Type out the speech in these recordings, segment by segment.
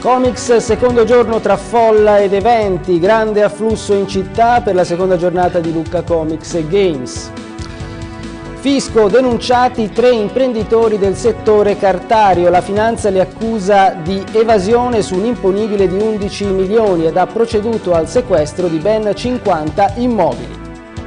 Comics, secondo giorno tra folla ed eventi, grande afflusso in città per la seconda giornata di Lucca Comics e Games. Fisco, denunciati 3 imprenditori del settore cartario, la finanza li accusa di evasione su un imponibile di 11 milioni ed ha proceduto al sequestro di ben 50 immobili.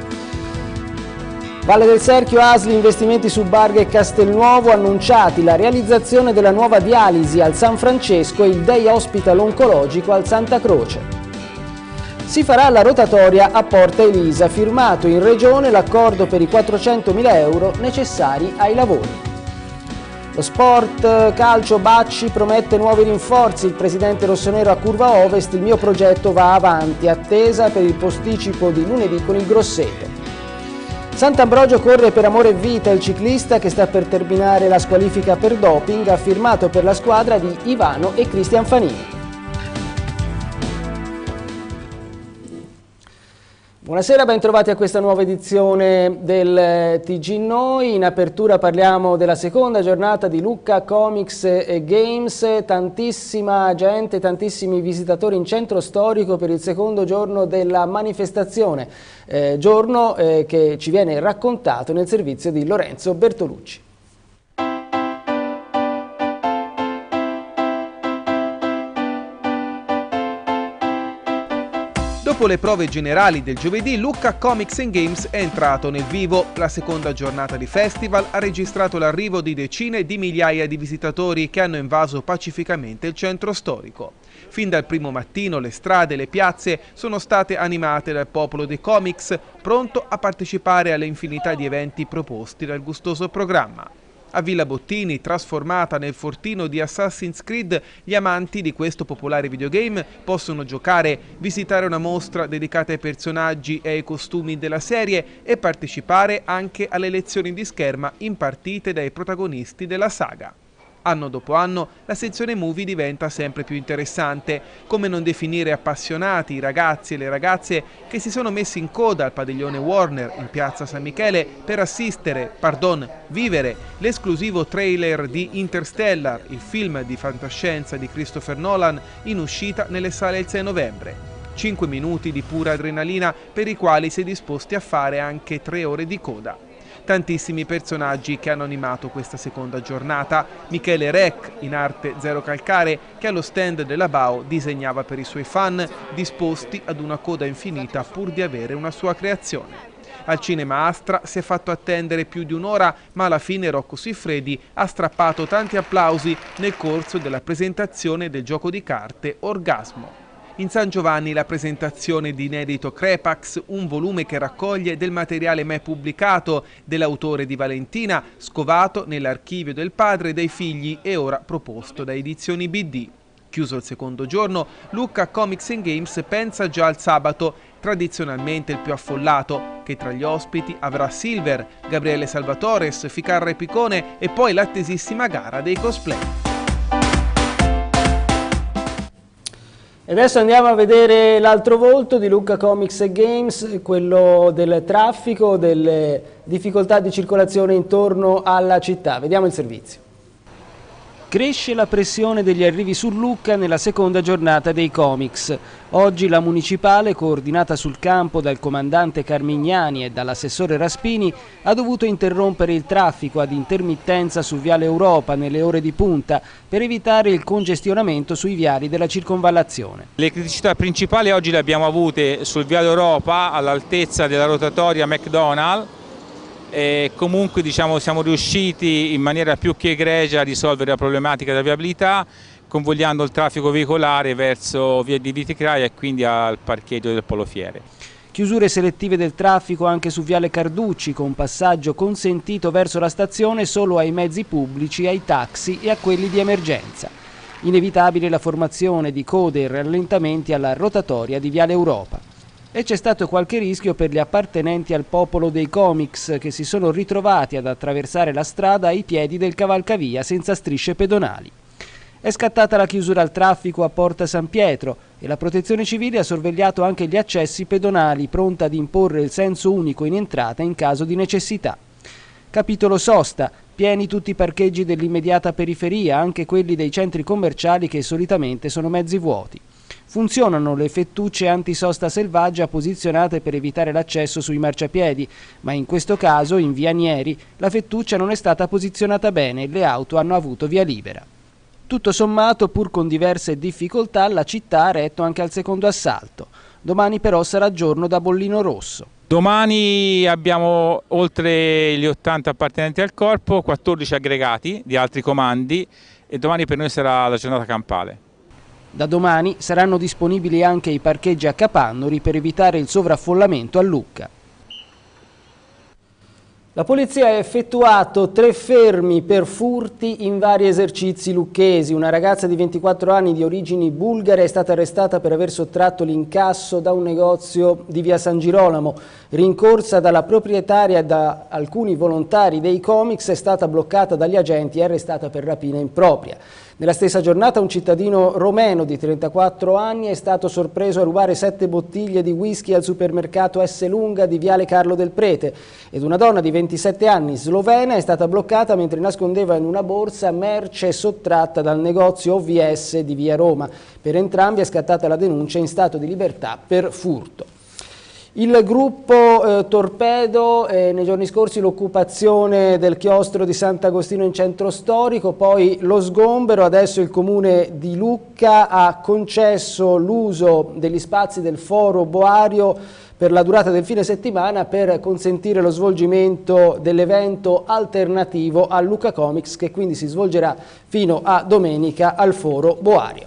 Valle del Serchio, ASL, investimenti su Barga e Castelnuovo, annunciati la realizzazione della nuova dialisi al San Francesco e il Day Hospital oncologico al Santa Croce. Si farà la rotatoria a Porta Elisa, firmato in Regione l'accordo per i 400.000 euro necessari ai lavori. Lo sport, calcio, Bacci promette nuovi rinforzi, il presidente rossonero a Curva Ovest, il mio progetto va avanti, attesa per il posticipo di lunedì con il Grosseto. Sant'Ambrogio corre per amore e vita, il ciclista che sta per terminare la squalifica per doping ha firmato per la squadra di Ivano e Cristian Fanini. Buonasera, ben trovati a questa nuova edizione del TG Noi. In apertura parliamo della seconda giornata di Lucca Comics e Games, tantissima gente, tantissimi visitatori in centro storico per il secondo giorno della manifestazione, giorno che ci viene raccontato nel servizio di Lorenzo Bertolucci. Dopo le prove generali del giovedì, Lucca Comics and Games è entrato nel vivo. La seconda giornata di festival ha registrato l'arrivo di decine di migliaia di visitatori che hanno invaso pacificamente il centro storico. Fin dal primo mattino le strade e le piazze sono state animate dal popolo dei comics, pronto a partecipare alle infinità di eventi proposti dal gustoso programma. A Villa Bottini, trasformata nel fortino di Assassin's Creed, gli amanti di questo popolare videogame possono giocare, visitare una mostra dedicata ai personaggi e ai costumi della serie e partecipare anche alle lezioni di scherma impartite dai protagonisti della saga. Anno dopo anno la sezione movie diventa sempre più interessante. Come non definire appassionati i ragazzi e le ragazze che si sono messi in coda al padiglione Warner in piazza San Michele per vivere l'esclusivo trailer di Interstellar, il film di fantascienza di Christopher Nolan in uscita nelle sale il 6 novembre. 5 minuti di pura adrenalina per i quali si è disposti a fare anche 3 ore di coda. Tantissimi personaggi che hanno animato questa seconda giornata. Michele Rec, in arte Zero Calcare, che allo stand della BAO disegnava per i suoi fan, disposti ad una coda infinita pur di avere una sua creazione. Al Cinema Astra si è fatto attendere più di un'ora, ma alla fine Rocco Siffredi ha strappato tanti applausi nel corso della presentazione del gioco di carte Orgasmo. In San Giovanni la presentazione di inedito Crepax, un volume che raccoglie del materiale mai pubblicato dell'autore di Valentina, scovato nell'archivio del padre e dei figli e ora proposto da Edizioni BD. Chiuso il secondo giorno, Lucca Comics and Games pensa già al sabato, tradizionalmente il più affollato, che tra gli ospiti avrà Silver, Gabriele Salvatores, Ficarra e Picone e poi l'attesissima gara dei cosplay. E adesso andiamo a vedere l'altro volto di Lucca Comics e Games, quello del traffico, delle difficoltà di circolazione intorno alla città. Vediamo il servizio. Cresce la pressione degli arrivi su Lucca nella seconda giornata dei comics. Oggi la municipale, coordinata sul campo dal comandante Carmignani e dall'assessore Raspini, ha dovuto interrompere il traffico ad intermittenza su Viale Europa nelle ore di punta per evitare il congestionamento sui viali della circonvallazione. Le criticità principali oggi le abbiamo avute sul Viale Europa all'altezza della rotatoria McDonald's. E comunque siamo riusciti in maniera più che egregia a risolvere la problematica della viabilità, convogliando il traffico veicolare verso via di Viticraia e quindi al parcheggio del Polo Fiere. Chiusure selettive del traffico anche su Viale Carducci, con passaggio consentito verso la stazione solo ai mezzi pubblici, ai taxi e a quelli di emergenza. Inevitabile la formazione di code e rallentamenti alla rotatoria di Viale Europa. E c'è stato qualche rischio per gli appartenenti al popolo dei comics che si sono ritrovati ad attraversare la strada ai piedi del cavalcavia senza strisce pedonali. È scattata la chiusura al traffico a Porta San Pietro e la Protezione Civile ha sorvegliato anche gli accessi pedonali, pronta ad imporre il senso unico in entrata in caso di necessità. Capitolo sosta. Pieni tutti i parcheggi dell'immediata periferia, anche quelli dei centri commerciali che solitamente sono mezzi vuoti. Funzionano le fettucce antisosta selvaggia posizionate per evitare l'accesso sui marciapiedi, ma in questo caso, in via Nieri, la fettuccia non è stata posizionata bene e le auto hanno avuto via libera. Tutto sommato, pur con diverse difficoltà, la città ha retto anche al secondo assalto. Domani però sarà giorno da bollino rosso. Domani abbiamo oltre gli 80 appartenenti al corpo, 14 aggregati di altri comandi e domani per noi sarà la giornata campale. Da domani saranno disponibili anche i parcheggi a Capannori per evitare il sovraffollamento a Lucca. La polizia ha effettuato 3 fermi per furti in vari esercizi lucchesi. Una ragazza di 24 anni di origini bulgare è stata arrestata per aver sottratto l'incasso da un negozio di via San Girolamo. Rincorsa dalla proprietaria e da alcuni volontari dei comics, è stata bloccata dagli agenti e arrestata per rapina impropria. Nella stessa giornata un cittadino romeno di 34 anni è stato sorpreso a rubare 7 bottiglie di whisky al supermercato S. Lunga di Viale Carlo del Prete ed una donna di 27 anni slovena è stata bloccata mentre nascondeva in una borsa merce sottratta dal negozio OVS di Via Roma. Per entrambi è scattata la denuncia in stato di libertà per furto. Il gruppo Torpedo, nei giorni scorsi l'occupazione del chiostro di Sant'Agostino in centro storico, poi lo sgombero. Adesso il comune di Lucca ha concesso l'uso degli spazi del foro boario per la durata del fine settimana per consentire lo svolgimento dell'evento alternativo al Lucca Comics, che quindi si svolgerà fino a domenica al foro boario.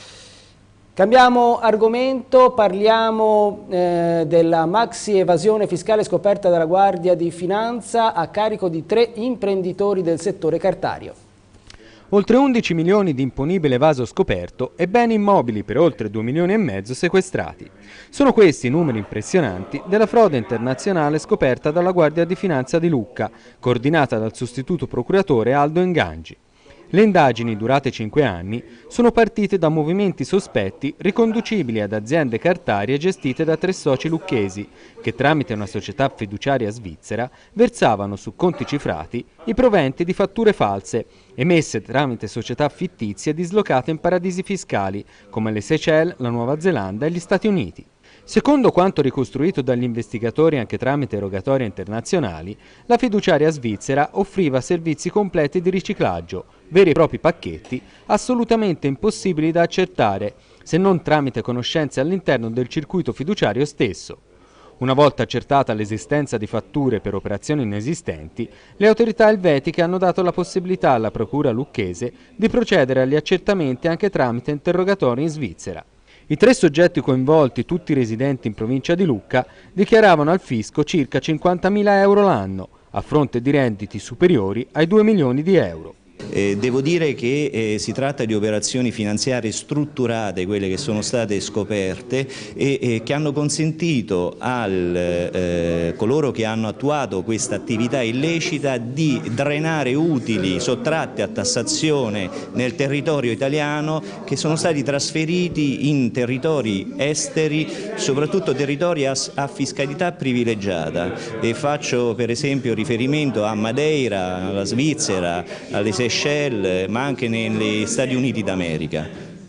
Cambiamo argomento, parliamo della maxi evasione fiscale scoperta dalla Guardia di Finanza a carico di 3 imprenditori del settore cartario. Oltre 11 milioni di imponibile evaso scoperto e beni immobili per oltre 2 milioni e mezzo sequestrati. Sono questi i numeri impressionanti della frode internazionale scoperta dalla Guardia di Finanza di Lucca, coordinata dal sostituto procuratore Aldo Engangi. Le indagini, durate 5 anni, sono partite da movimenti sospetti riconducibili ad aziende cartarie gestite da 3 soci lucchesi, che tramite una società fiduciaria svizzera versavano su conti cifrati i proventi di fatture false, emesse tramite società fittizie dislocate in paradisi fiscali, come le Seychelles, la Nuova Zelanda e gli Stati Uniti. Secondo quanto ricostruito dagli investigatori anche tramite rogatorie internazionali, la fiduciaria svizzera offriva servizi completi di riciclaggio, veri e propri pacchetti, assolutamente impossibili da accertare, se non tramite conoscenze all'interno del circuito fiduciario stesso. Una volta accertata l'esistenza di fatture per operazioni inesistenti, le autorità elvetiche hanno dato la possibilità alla procura lucchese di procedere agli accertamenti anche tramite interrogatori in Svizzera. I 3 soggetti coinvolti, tutti residenti in provincia di Lucca, dichiaravano al fisco circa 50.000 euro l'anno, a fronte di redditi superiori ai 2 milioni di euro. Devo dire che si tratta di operazioni finanziarie strutturate, quelle che sono state scoperte e che hanno consentito a coloro che hanno attuato questa attività illecita di drenare utili sottratti a tassazione nel territorio italiano, che sono stati trasferiti in territori esteri, soprattutto territori a fiscalità privilegiata. E faccio per esempio riferimento a Madeira, alla Svizzera, alle Seychelles, ma anche negli Stati Uniti d'America.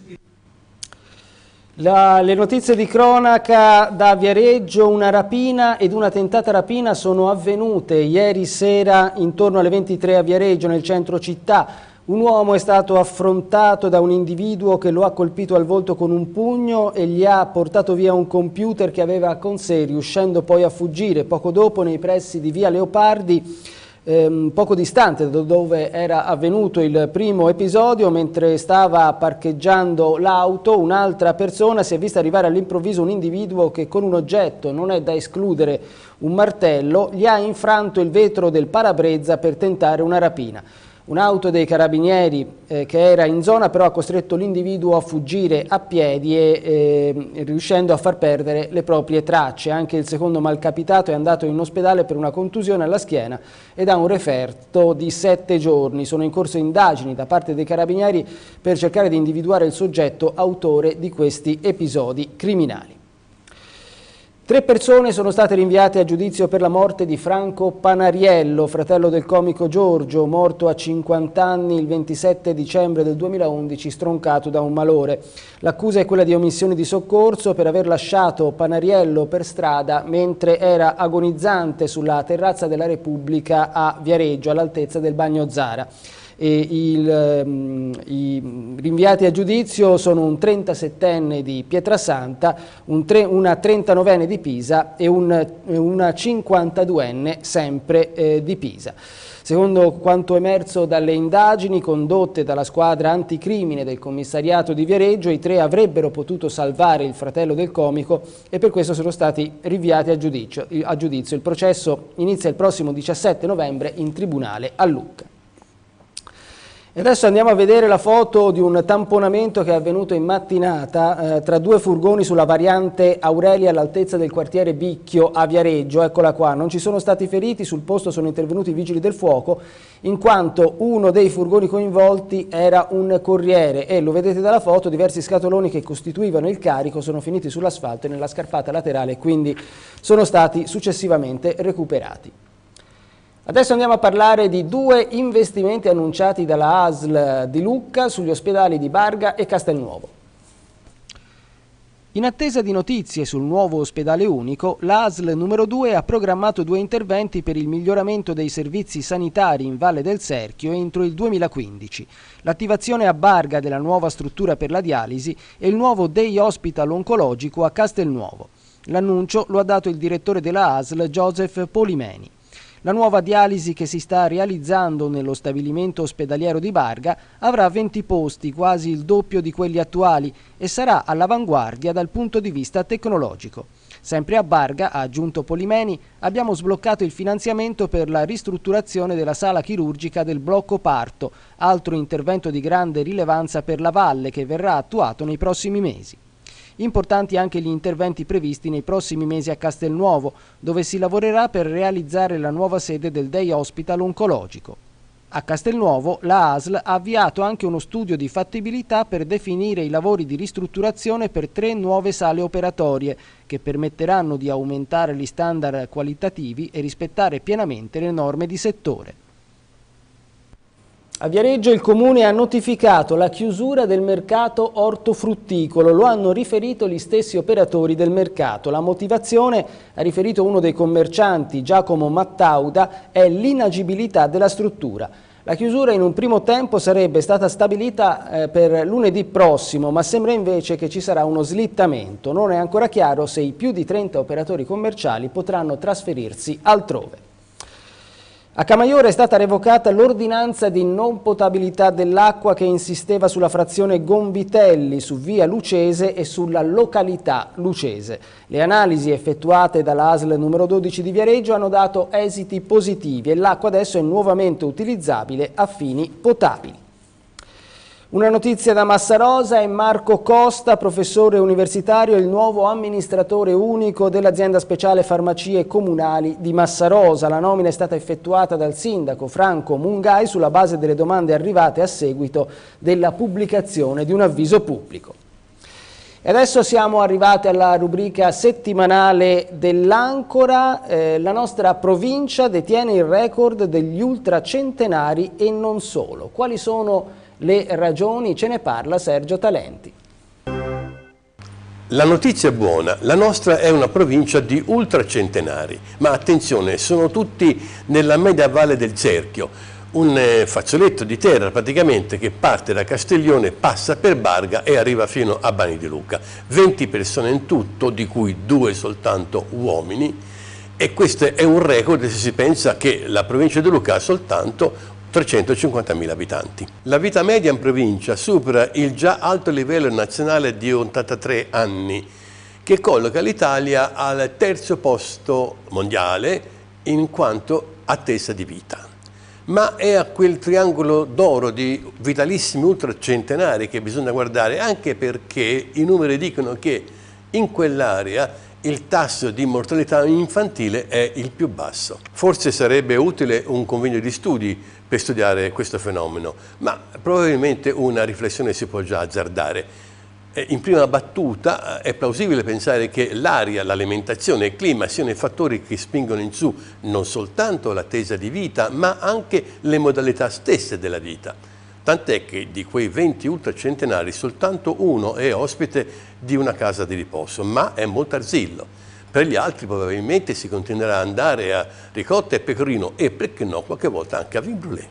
Le notizie di cronaca da Viareggio: una rapina ed una tentata rapina sono avvenute ieri sera intorno alle 23 a Viareggio, nel centro città. Un uomo è stato affrontato da un individuo che lo ha colpito al volto con un pugno e gli ha portato via un computer che aveva con sé, riuscendo poi a fuggire. Poco dopo, nei pressi di via Leopardi, poco distante da dove era avvenuto il primo episodio, mentre stava parcheggiando l'auto, un'altra persona si è vista arrivare all'improvviso un individuo che con un oggetto, non è da escludere un martello, gli ha infranto il vetro del parabrezza per tentare una rapina. Un'auto dei carabinieri che era in zona però ha costretto l'individuo a fuggire a piedi riuscendo a far perdere le proprie tracce. Anche il secondo malcapitato è andato in ospedale per una contusione alla schiena ed ha un referto di 7 giorni. Sono in corso indagini da parte dei carabinieri per cercare di individuare il soggetto autore di questi episodi criminali. 3 persone sono state rinviate a giudizio per la morte di Franco Panariello, fratello del comico Giorgio, morto a 50 anni il 27 dicembre del 2011, stroncato da un malore. L'accusa è quella di omissione di soccorso per aver lasciato Panariello per strada mentre era agonizzante sulla terrazza della Repubblica a Viareggio, all'altezza del Bagno Zara. I rinviati a giudizio sono un 37enne di Pietrasanta, una 39enne di Pisa e una 52enne sempre di Pisa. Secondo quanto emerso dalle indagini condotte dalla squadra anticrimine del commissariato di Viareggio, i 3 avrebbero potuto salvare il fratello del comico e per questo sono stati rinviati a giudizio. Il processo inizia il prossimo 17 novembre in tribunale a Lucca. E adesso andiamo a vedere la foto di un tamponamento che è avvenuto in mattinata tra 2 furgoni sulla variante Aurelia all'altezza del quartiere Bicchio a Viareggio. Eccola qua, non ci sono stati feriti, sul posto sono intervenuti i vigili del fuoco in quanto uno dei furgoni coinvolti era un corriere e, lo vedete dalla foto, diversi scatoloni che costituivano il carico sono finiti sull'asfalto e nella scarpata laterale e quindi sono stati successivamente recuperati. Adesso andiamo a parlare di 2 investimenti annunciati dalla ASL di Lucca sugli ospedali di Barga e Castelnuovo. In attesa di notizie sul nuovo ospedale unico, la ASL numero 2 ha programmato 2 interventi per il miglioramento dei servizi sanitari in Valle del Serchio entro il 2015. L'attivazione a Barga della nuova struttura per la dialisi e il nuovo Day Hospital oncologico a Castelnuovo. L'annuncio lo ha dato il direttore della ASL, Joseph Polimeni. La nuova dialisi che si sta realizzando nello stabilimento ospedaliero di Barga avrà 20 posti, quasi il doppio di quelli attuali, e sarà all'avanguardia dal punto di vista tecnologico. Sempre a Barga, ha aggiunto Polimeni, abbiamo sbloccato il finanziamento per la ristrutturazione della sala chirurgica del blocco parto, altro intervento di grande rilevanza per la Valle che verrà attuato nei prossimi mesi. Importanti anche gli interventi previsti nei prossimi mesi a Castelnuovo, dove si lavorerà per realizzare la nuova sede del Day Hospital oncologico. A Castelnuovo la ASL ha avviato anche uno studio di fattibilità per definire i lavori di ristrutturazione per 3 nuove sale operatorie, che permetteranno di aumentare gli standard qualitativi e rispettare pienamente le norme di settore. A Viareggio il Comune ha notificato la chiusura del mercato ortofrutticolo, lo hanno riferito gli stessi operatori del mercato. La motivazione, ha riferito uno dei commercianti, Giacomo Mattauda, è l'inagibilità della struttura. La chiusura in un primo tempo sarebbe stata stabilita per lunedì prossimo, ma sembra invece che ci sarà uno slittamento. Non è ancora chiaro se i più di 30 operatori commerciali potranno trasferirsi altrove. A Camaiore è stata revocata l'ordinanza di non potabilità dell'acqua che insisteva sulla frazione Gombitelli, su via Lucese e sulla località Lucese. Le analisi effettuate dalla ASL numero 12 di Viareggio hanno dato esiti positivi e l'acqua adesso è nuovamente utilizzabile a fini potabili. Una notizia da Massarosa è Marco Costa, professore universitario e il nuovo amministratore unico dell'azienda speciale farmacie comunali di Massarosa. La nomina è stata effettuata dal sindaco Franco Mungai sulla base delle domande arrivate a seguito della pubblicazione di un avviso pubblico. E adesso siamo arrivati alla rubrica settimanale dell'Ancora. La nostra provincia detiene il record degli ultracentenari e non solo. Quali sono le ragioni? Ce ne parla Sergio Talenti. La notizia è buona, la nostra è una provincia di ultracentenari, ma attenzione, sono tutti nella media valle del Cerchio, un fazzoletto di terra praticamente che parte da Castiglione, passa per Barga e arriva fino a Bani di Lucca. 20 persone in tutto, di cui 2 soltanto uomini, e questo è un record se si pensa che la provincia di Lucca ha soltanto 350.000 abitanti. La vita media in provincia supera il già alto livello nazionale di 83 anni, che colloca l'Italia al 3° posto mondiale in quanto attesa di vita. Ma è a quel triangolo d'oro di vitalissimi ultracentenari che bisogna guardare, anche perché i numeri dicono che in quell'area il tasso di mortalità infantile è il più basso. Forse sarebbe utile un convegno di studi per studiare questo fenomeno, ma probabilmente una riflessione si può già azzardare. In prima battuta è plausibile pensare che l'aria, l'alimentazione e il clima siano i fattori che spingono in su non soltanto l'attesa di vita, ma anche le modalità stesse della vita. Tant'è che di quei 20 ultracentenari soltanto uno è ospite di una casa di riposo, ma è Montarzillo. Per gli altri probabilmente si continuerà ad andare a Ricotta e Pecorino e, perché no, qualche volta anche a Vin Brûlé.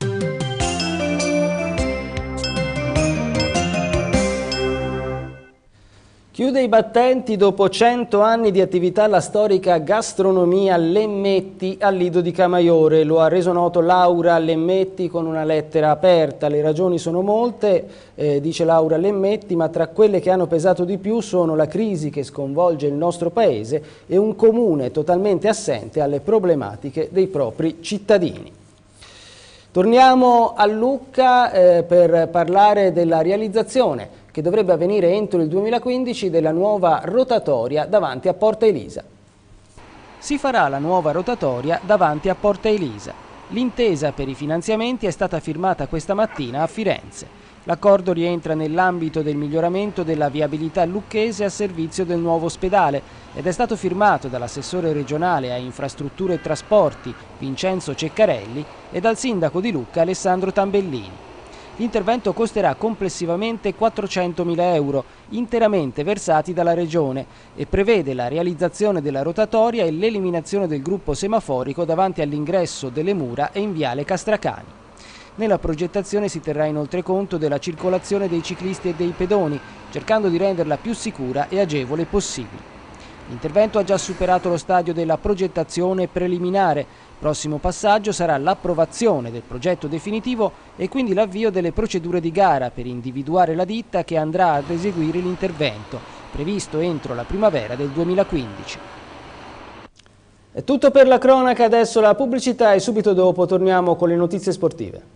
Chiude i battenti dopo 100 anni di attività la storica gastronomia Lemmetti al Lido di Camaiore. Lo ha reso noto Laura Lemmetti con una lettera aperta. Le ragioni sono molte, dice Laura Lemmetti, ma tra quelle che hanno pesato di più sono la crisi che sconvolge il nostro paese e un comune totalmente assente alle problematiche dei propri cittadini. Torniamo a Lucca per parlare della realizzazione che dovrebbe avvenire entro il 2015 della nuova rotatoria davanti a Porta Elisa. Si farà la nuova rotatoria davanti a Porta Elisa. L'intesa per i finanziamenti è stata firmata questa mattina a Firenze. L'accordo rientra nell'ambito del miglioramento della viabilità lucchese a servizio del nuovo ospedale ed è stato firmato dall'assessore regionale a infrastrutture e trasporti Vincenzo Ceccarelli e dal sindaco di Lucca Alessandro Tambellini. L'intervento costerà complessivamente 400.000 euro, interamente versati dalla Regione, e prevede la realizzazione della rotatoria e l'eliminazione del gruppo semaforico davanti all'ingresso delle mura e in viale Castracani. Nella progettazione si terrà inoltre conto della circolazione dei ciclisti e dei pedoni, cercando di renderla più sicura e agevole possibile. L'intervento ha già superato lo stadio della progettazione preliminare. Prossimo passaggio sarà l'approvazione del progetto definitivo e quindi l'avvio delle procedure di gara per individuare la ditta che andrà ad eseguire l'intervento, previsto entro la primavera del 2015. È tutto per la cronaca, adesso la pubblicità e subito dopo torniamo con le notizie sportive.